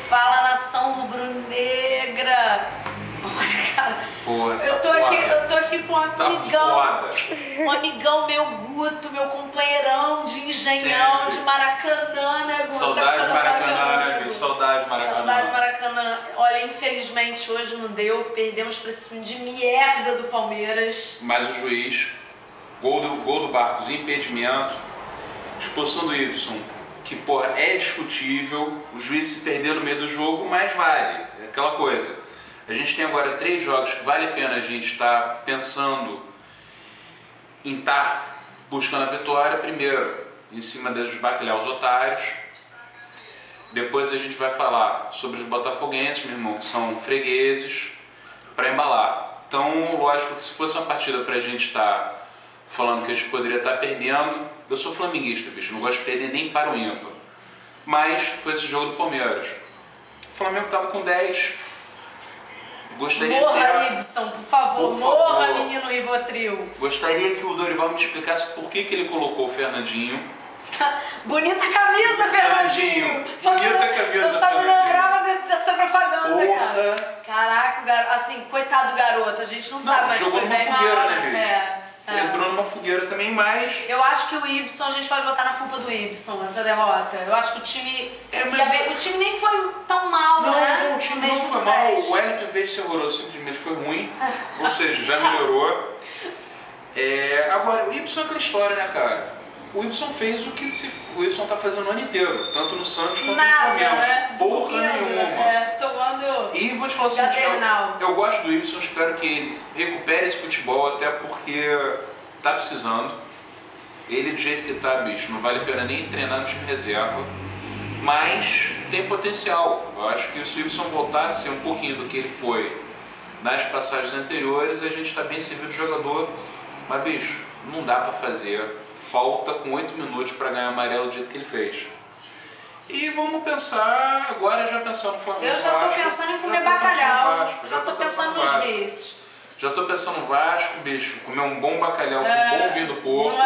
Fala, nação rubro-negra! Olha, cara, Pô, eu tô aqui com um amigão, um amigão meu Guto, meu companheirão de Engenhão, sempre. de Maracanã, né, Guto? Saudade de Maracanã, né, bicho? Saudade de Maracanã. Saudade de Maracanã. Olha, infelizmente hoje não deu, perdemos pra esse time de merda do Palmeiras. Mas o juiz, gol do Barcos, impedimento, expulsão do Y, que, porra, é discutível, o juiz se perder no meio do jogo, mas vale, é aquela coisa. A gente tem agora 3 jogos que vale a pena a gente estar pensando em estar buscando a vitória. Primeiro, em cima dos bacalhaus otários. Depois a gente vai falar sobre os botafoguenses, meu irmão, que são fregueses, para embalar. Então, lógico que se fosse uma partida para a gente estar falando que a gente poderia estar perdendo, eu sou flamenguista, bicho, não gosto de perder nem para o ímpar. Mas foi esse jogo do Palmeiras. O Flamengo estava com 10. Gostaria Morra, Ibson, por favor, morra, menino Rivotril. Gostaria que o Dorival me explicasse por que ele colocou o Fernandinho. Bonita camisa, Fernandinho! Bonita camisa, eu só me lembrava dessa propaganda, porra. Cara. Caraca, garoto, assim, coitado do garoto, a gente não sabe, mas jogou foi numa bem fogueira, mal, né, bicho? Entrou numa fogueira também, mas... Eu acho que o Ibson, a gente pode botar na culpa do Ibson, essa derrota. Eu acho que o time... o time nem foi tão mal, né? Não, o time não foi mal. O Wellington, em vez de ser horroroso, simplesmente foi ruim. Ou seja, já melhorou. Agora, o Ibson é aquela história, né, cara? O Ibson fez o que o Ibson tá fazendo o ano inteiro, tanto no Santos quanto no Flamengo. Né? Porra nenhuma. Tomando... E vou te falar assim, eu gosto do Ibson, espero que ele recupere esse futebol, até porque tá precisando. Ele, do jeito que tá, bicho, não vale a pena nem treinar no time reserva. Mas tem potencial. Eu acho que se o Ibson voltasse a ser um pouquinho do que ele foi nas passagens anteriores, a gente tá bem servido de jogador. Mas, bicho, não dá pra fazer falta com 8 minutos para ganhar amarelo do jeito que ele fez. E vamos pensar, agora já pensando no Flamengo. Eu já tô pensando em comer bacalhau. Já tô pensando nos vices. Já tô pensando no Vasco, bicho, comer um bom bacalhau com um bom vinho do Porto.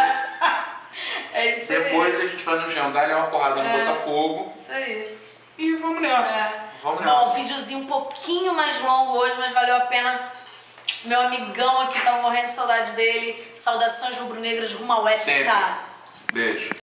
É isso aí. Depois a gente vai no Jean, dar uma porrada no Botafogo. Isso aí. E vamos nessa. Vamos nessa. Bom, videozinho um pouquinho mais longo hoje, mas valeu a pena. Meu amigão aqui, tava morrendo de saudade dele. Saudações rubro-negras rumo ao Épica. Beijo.